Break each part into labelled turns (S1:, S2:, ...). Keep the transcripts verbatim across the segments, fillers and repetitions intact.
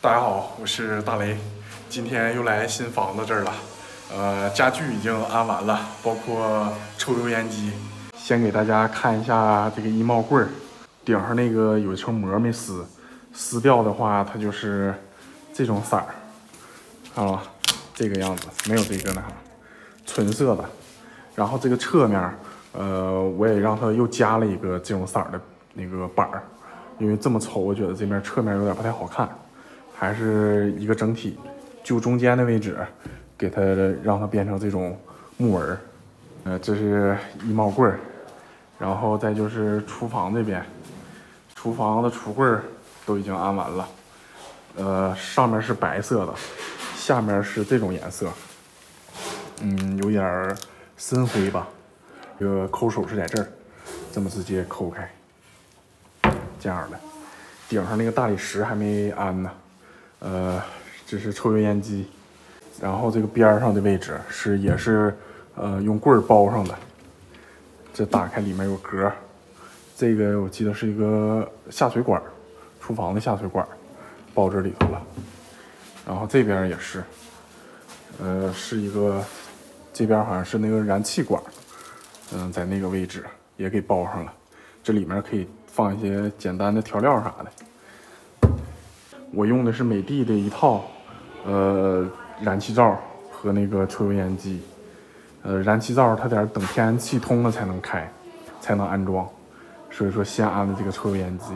S1: 大家好，我是大雷，今天又来新房子这儿了。呃，家具已经安完了，包括抽油烟机。先给大家看一下这个衣帽柜儿，顶上那个有一层膜没撕，撕掉的话它就是这种色儿，看到吧？这个样子，没有这个那啥，纯色的。然后这个侧面，呃，我也让它又加了一个这种色儿的那个板儿，因为这么丑，我觉得这面侧面有点不太好看。还是一个整体，就中间的位置，给它让它变成这种木纹。呃，这是衣帽柜儿，然后再就是厨房这边，厨房的橱柜都已经安完了。呃，上面是白色的，下面是这种颜色，嗯，有点深灰吧。这个抠手是在这儿，这么直接抠开，这样的。顶上那个大理石还没安呢。呃，这是抽油烟机，然后这个边上的位置是也是呃用棍儿包上的。这打开里面有格，这个我记得是一个下水管，厨房的下水管，包这里头了。然后这边也是，呃，是一个这边好像是那个燃气管，嗯、呃，在那个位置也给包上了。这里面可以放一些简单的调料啥的。我用的是美的的一套，呃，燃气灶和那个抽油烟机。呃，燃气灶它得等天然气通了才能开，才能安装，所以说先安的这个抽油烟机。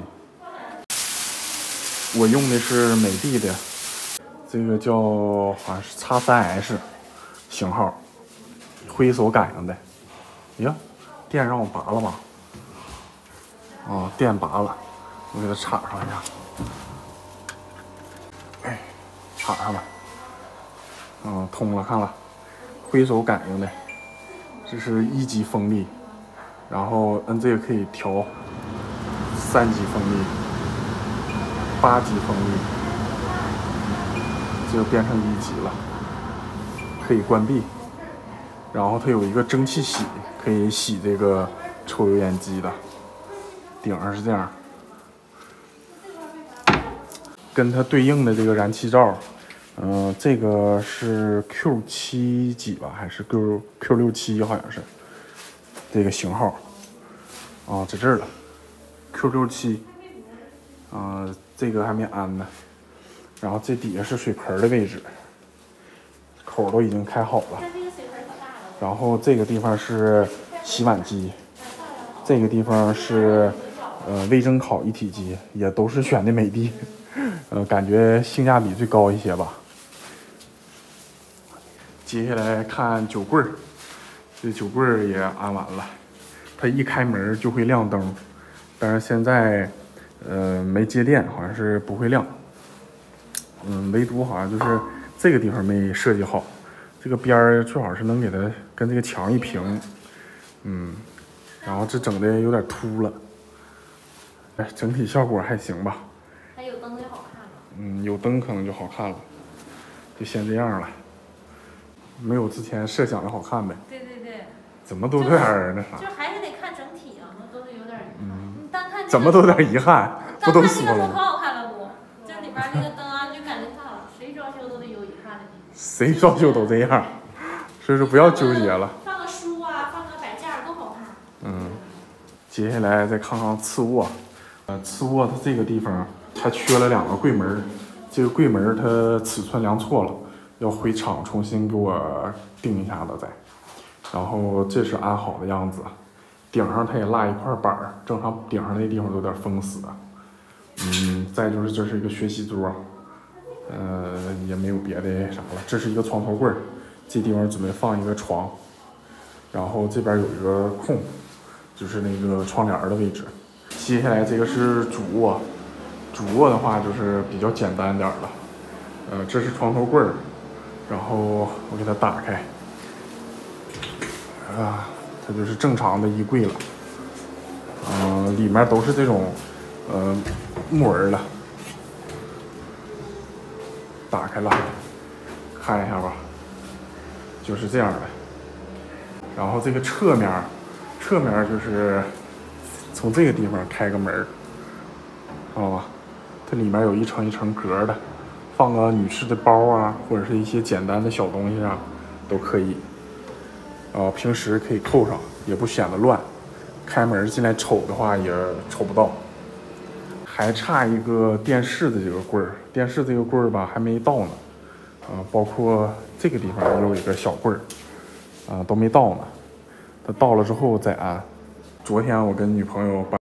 S1: 我用的是美的的，这个叫好像是 X 三 S 型号，挥手感应的。呀，电让我拔了吗？哦，电拔了，我给它插上一下。哎，插上了，嗯，通了，看了，挥手感应的，这是一级风力，然后摁这个可以调三级风力、八级风力，这就变成一级了，可以关闭。然后它有一个蒸汽洗，可以洗这个抽油烟机的，顶上是这样。跟它对应的这个燃气灶，嗯、呃，这个是 Q 七 几吧，还是 Q Q 六七，好像是这个型号。哦，在这儿了 ，Q 六七，啊、呃，这个还没安呢。然后这底下是水盆的位置，口都已经开好了。然后这个地方是洗碗机，这个地方是呃微蒸烤一体机，也都是选的美的。呃，感觉性价比最高一些吧。接下来看酒柜儿，这酒柜儿也安完了，它一开门就会亮灯，但是现在呃没接电，好像是不会亮。嗯，唯独好像就是这个地方没设计好，这个边儿最好是能给它跟这个墙一平，嗯，然后这整的有点凸了，哎，整体效果还行吧。
S2: 还有灯就好看了。
S1: 嗯，有灯可能就好看了，就先这样了，没有之前设想的好看呗。
S2: 对对对。
S1: 怎么都有点儿那啥。
S2: 就还是得看整体啊，都是有点儿。
S1: 嗯。
S2: 你单看、那个。
S1: 怎么都有点遗憾，不都说了吗？
S2: 可好看了不？这里边那个灯啊，就感觉它好，谁装修都得有遗憾的地方。
S1: 谁装修都这样，所以说不要纠结了。
S2: 放个书啊，放个摆件都好看。
S1: 嗯。接下来再看看次卧，呃，次卧它这个地方。它缺了两个柜门，这个柜门它尺寸量错了，要回厂重新给我定一下子再。然后这是安好的样子，顶上它也落一块板儿，正常顶上那地方有点封死的。嗯，再就是这是一个学习桌，呃，也没有别的啥了。这是一个床头柜，这地方准备放一个床，然后这边有一个空，就是那个窗帘的位置。接下来这个是主卧。主卧的话就是比较简单点了，呃，这是床头柜儿，然后我给它打开，啊，它就是正常的衣柜了，嗯、呃，里面都是这种呃木纹的，打开了，看一下吧，就是这样的，然后这个侧面，侧面就是从这个地方开个门，看到吧？它里面有一层一层格的， 放个女士的包啊，或者是一些简单的小东西啊，都可以。呃，平时可以扣上，也不显得乱。开门进来瞅的话也瞅不到。还差一个电视的这个柜儿，电视这个柜儿吧还没到呢。呃，包括这个地方也有一个小柜儿，啊、呃，都没到呢。它到了之后再安。昨天我跟女朋友把